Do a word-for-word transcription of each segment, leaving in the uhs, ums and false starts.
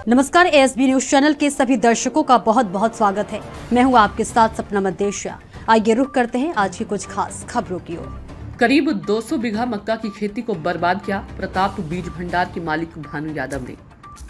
नमस्कार, ASB news channel के सभी दर्शकों का बहुत बहुत स्वागत है। मैं हूं आपके साथ सपना मदेशिया। आइए रुख करते हैं आज की कुछ खास खबरों की ओर। करीब दो सौ बीघा मक्का की खेती को बर्बाद किया प्रताप बीज भंडार के मालिक भानु यादव ने।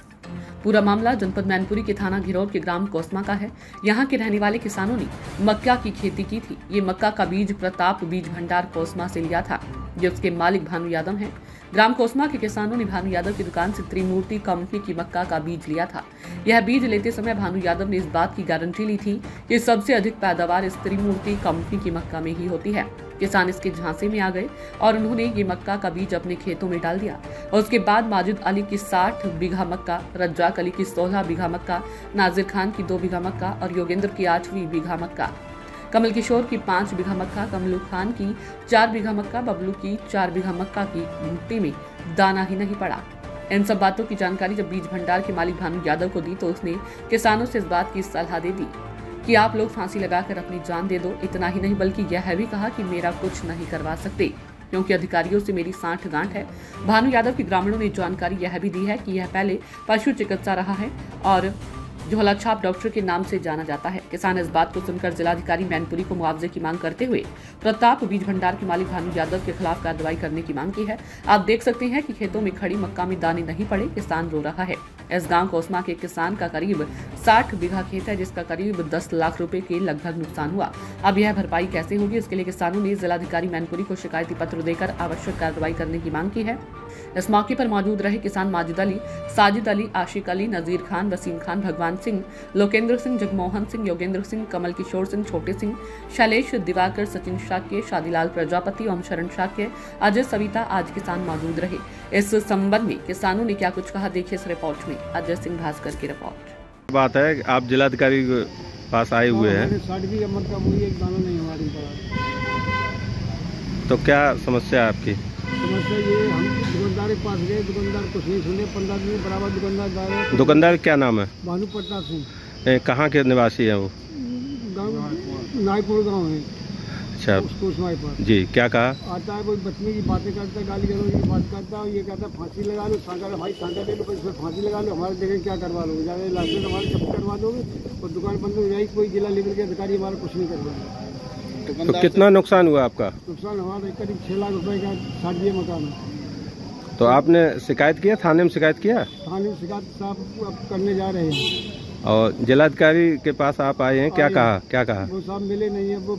पूरा मामला जनपद मैनपुरी के थाना घिरौर के ग्राम कोसमा का है। यहाँ के रहने वाले किसानों ने मक्का की खेती की थी। ये मक्का का बीज प्रताप बीज भंडार कोसमा से लिया था, जो उसके मालिक भानु यादव हैं। ग्राम कोसमा के किसानों ने भानु यादव की दुकान से त्रिमूर्ति कंपनी की मक्का का बीज लिया था। यह बीज लेते समय भानु यादव ने इस बात की गारंटी ली थी कि सबसे अधिक पैदावार इस त्रिमूर्ति कंपनी की मक्का में ही होती है। किसान इसके झांसे में आ गए और उन्होंने ये मक्का का बीज अपने खेतों में डाल दिया। और उसके बाद माजिद अली की साठ बीघा मक्का, रज्जाक अली की सोलह बीघा मक्का, नाजिर खान की दो बीघा मक्का और योगेंद्र की आठवीं बीघा मक्का, कमल किशोर की पांच बीघा मक्का, कमलू खान की चार बीघा मक्का, बबलू की चार बीघा मक्का की भुट्टी में दाना ही नहीं पड़ा। इन सब बातों की जानकारी जब बीज भंडार के मालिक भानु यादव को दी तो उसने किसानों से इस बात की सलाह दे दी कि आप लोग फांसी लगाकर अपनी जान दे दो। इतना ही नहीं बल्कि यह भी कहा कि मेरा कुछ नहीं करवा सकते क्योंकि अधिकारियों से मेरी साठ गांठ है। भानु यादव की ग्रामीणों ने जानकारी यह भी दी है कि यह पहले पशु चिकित्सा रहा है और झोला छाप डॉक्टर के नाम से जाना जाता है। किसान इस बात को सुनकर जिलाधिकारी मैनपुरी को मुआवजे की मांग करते हुए प्रताप बीज भंडार के मालिक भानु यादव के खिलाफ कार्रवाई करने की मांग की है। आप देख सकते हैं कि खेतों में खड़ी मक्का में दाने नहीं पड़े, किसान रो रहा है। इस गांव कोसमा के किसान का करीब साठ बीघा खेत है, जिसका करीब दस लाख रुपए के लगभग नुकसान हुआ। अब यह भरपाई कैसे होगी, इसके लिए किसानों ने जिलाधिकारी मैनपुरी को शिकायती पत्र देकर आवश्यक कार्रवाई करने की मांग की है। इस मौके पर मौजूद रहे किसान माजिद अली, साजिद अली, आशिक अली, नजीर खान, वसीम खान, भगवान सिंह, लोकेंद्र सिंह, जगमोहन सिंह, योगेंद्र सिंह, कमल किशोर सिंह, छोटे सिंह, शैलेश दिवाकर, सचिन शाक्य, शादीलाल प्रजापति, ओम शरण शाक्य, अजय सविता आज किसान मौजूद रहे। इस संबंध में किसानों ने क्या कुछ कहा, देखिए इस रिपोर्ट में। अजय सिंह भास्कर की रिपोर्ट। बात है आप जिलाधिकारी के पास आए हुए हैं, तो क्या समस्या है आपकी? समस्या ये, हम दुकानदार के पास गए, दुकानदार कुछ नहीं सुने। पंद्रह दिन बराबर दुकानदार जा रहे हैं। दुकानदार क्या नाम है? भानु प्रताप सिंह। कहाँ के निवासी हैं वो? गाँव नायपुर गांव है। अच्छा पर जी, क्या कहा? आता है कोई बचने की बातें करता है, गाली गलौज की बात करता है। ये कहता है फांसी लगा लो, सांगा भाई सांगा दे लो, फिर फांसी लगा लो, हमारे देखें क्या करवा लो, ज़्यादा लाइसेंस हमारे जब्त करवा दोगे और दुकान बंद हो जाएगी। कोई जिला लेवल के अधिकारी हमारा कुछ नहीं करवा। तो कितना नुकसान हुआ आपका? नुकसान हमारा करीब छह लाख रुपए का साठ दिए मकान है। तो आपने शिकायत किया, थाने में शिकायत किया? थाने में शिकायत साहब अब करने जा रहे हैं। और जिलाधिकारी के पास आप आए हैं, क्या कहा क्या कहा? वो साहब मिले नहीं है, वो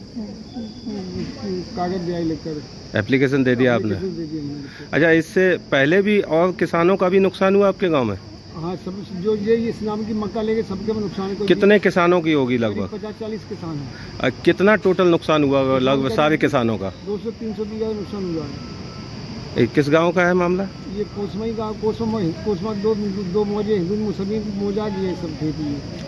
कागज दिया लिखकर, एप्लीकेशन दे दिया आपने? अच्छा, इससे पहले भी और किसानों का भी नुकसान हुआ आपके गाँव में? हाँ, सब जो ये इस नाम की मक्का लेके सबके में नुकसान है। कितने किसानों की होगी? लगभग पचास चालीस किसान है। कितना टोटल नुकसान हुआ लगभग सारे किसानों का? दो सौ तीन सौ बीघा नुकसान हुआ है। किस गांव का है मामला? ये कोसमा ही गाँव, कोसमा कोसमा दो दो मौजे हिंदू मुस्लिम मौजा की है सब खेती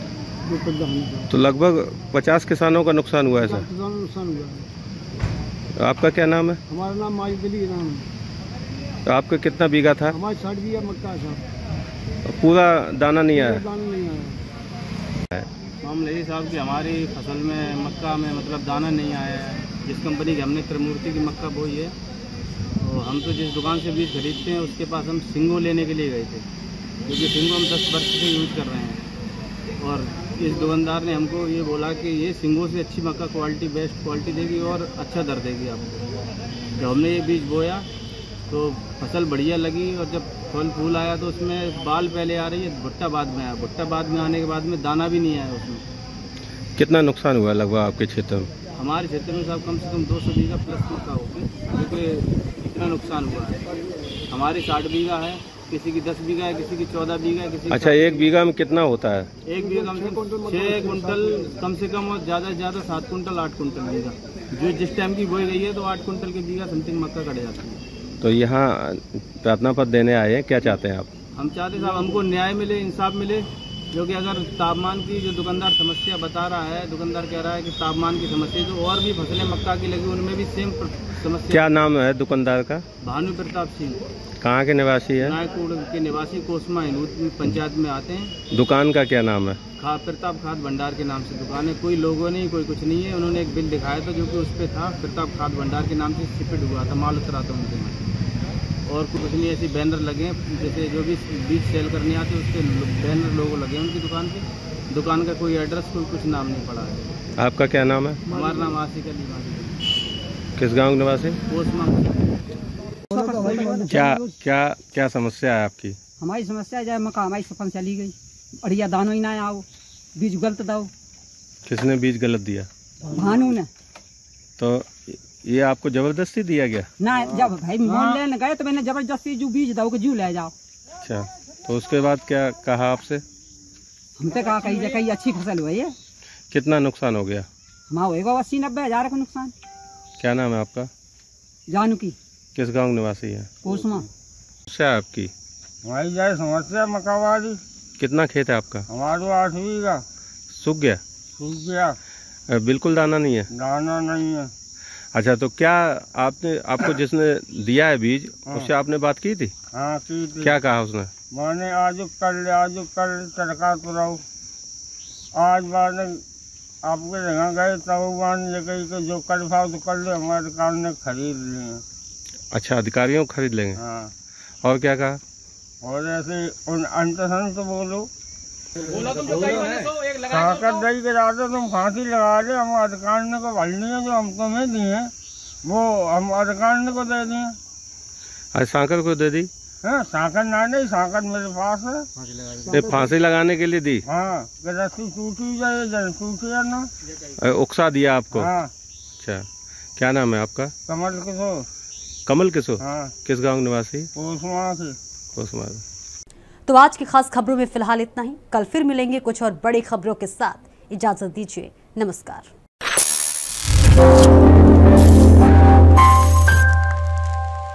है। तो लगभग पचास किसानों का नुकसान हुआ है सर? नुकसान हुआ है। आपका क्या नाम है? हमारा नाम माजिद अली नाम है। तो आपका कितना बीघा था? हमारे साठ बीघा मक्का है। पूरा दाना नहीं आया? दाना नहीं आया। मामला ये साहब कि हमारी फसल में मक्का में मतलब दाना नहीं आया है। जिस कंपनी की हमने त्रिमूर्ति की मक्का बोई है, तो हम तो जिस दुकान से बीज खरीदते हैं उसके पास हम सिंगो लेने के लिए गए थे, क्योंकि सिंगो हम दस वर्ष से यूज कर रहे हैं। और इस दुकानदार ने हमको ये बोला कि ये सिंगो से अच्छी मक्का क्वालिटी, बेस्ट क्वालिटी देगी और अच्छा दर देगी आपको। जब हमने ये बीज बोया तो फसल बढ़िया लगी और जब फल फूल आया तो उसमें बाल पहले आ रही है, भुट्टा बाद में आया। भुट्टा बाद में आने के बाद में दाना भी नहीं आया उसमें। कितना नुकसान हुआ लगभग आपके क्षेत्र में? हमारे क्षेत्र में साहब कम से कम दो सौ बीघा प्लस मक्का होगी, क्योंकि इतना नुकसान हुआ है। हमारी साठ बीघा है, किसी की दस बीघा है, किसी की चौदह बीघा है, किसी। अच्छा, एक बीघा में कितना होता है? एक बीघा कम से कम छः कुंटल कम से कम और ज़्यादा से ज़्यादा सात कुंटल आठ कुंटल बीघा। जो जिस टाइम की बोई गई है तो आठ कुंटल के बीघा समथिंग मक्का कट जाता है। तो यहाँ प्रार्थना पत्र देने आए हैं, क्या चाहते हैं आप? हम चाहते हैं साहब हमको न्याय मिले, इंसाफ मिले, जो कि अगर तापमान की जो दुकानदार समस्या बता रहा है, दुकानदार कह रहा है कि तापमान की समस्या, जो और भी फसलें मक्का की लगी उनमें भी सेम समस्या। क्या नाम है दुकानदार का? भानु प्रताप सिंह। कहाँ के निवासी है? नायकुड़ के निवासी, कोसमा हिंदू पंचायत में आते हैं। दुकान का क्या नाम है? खा प्रताप खाद भंडार के नाम से दुकान है। कोई लोगो नहीं, कोई कुछ नहीं है। उन्होंने एक बिल दिखाया था जो कि उस पर था, प्रताप खाद भंडार के नाम से शिपिड हुआ था, माल उतरा था उनके। और कुछ नहीं, ऐसे बैनर लगे हैं, जैसे जो भी बीज सेल करने आते हैं उसके बैनर लोगो लगे हैं उनकी दुकान पे। दुकान का कोई एड्रेस, कोई कुछ नाम नहीं पड़ा है। आपका क्या नाम है? हमारा नाम आसिक अली माजिद। किस गांव निवासी? पोस्टमा। क्या क्या क्या समस्या है आपकी? हमारी समस्या जाए मका हमारी सफल चली गई, बढ़िया दानो ही ना आओ, बीज गलत दो। किसने बीज गलत दिया? भानु ने। तो ये आपको जबरदस्ती दिया गया? ना, जब भाई मोल लेने गए तो मैंने जबरदस्ती जो बीज दो जू ले जाओ। अच्छा, तो उसके बाद क्या कहा आपसे? हमसे कहा कहीं कहीं अच्छी फसल हुई है। कितना नुकसान हो गया? हमारा होगा अस्सी नब्बे हजार का नुकसान। क्या नाम है आपका? जानू की। किस गांव निवासी है? कोसमा। समस्या आपकी? हमारी जाए समस्या मकावादी। कितना खेत है आपका? हमारा आठ बीघा सूख गया? सूख गया, अ, बिल्कुल दाना नहीं है? दाना नहीं है। अच्छा, तो क्या आपने आपको जिसने दिया है बीज उससे आपने बात की थी? हाँ की थी। क्या कहा उसने? मैंने आज कर ले आज कर ले तड़का तो रहो। आज बाद आपके जगह गए तब मान ये कही कि जो कर पाओ तो कर ले, हमारे दुकान ने खरीद लिए। अच्छा, अधिकारियों को खरीद लेंगे। हाँ, और क्या कहा? और ऐसे उन अंतसन तो बोलो ताकत दही के जाते तुम फांसी लगा दे, हम अधिकारी को भरनी है जो हम तुम्हें दिए वो हम अधिकारी को दे दिए। आज सांकर को दे दी? हाँ, साकर ना नहीं, साकर मेरे पास है। ये फांसी लगाने के लिए दी? हाँ, कि रस्सी टूटी जाए, जन टूटी है ना। अ, उकसा दिया आपको? हाँ। अच्छा, क्या नाम है आपका? कमल किशोर। कमल किशोर? हाँ। किस गांव निवासी? कोसमा से। कोसमा। तो आज की खास खबरों में फिलहाल इतना ही। कल फिर मिलेंगे कुछ और बड़ी खबरों के साथ। इजाजत दीजिए, नमस्कार।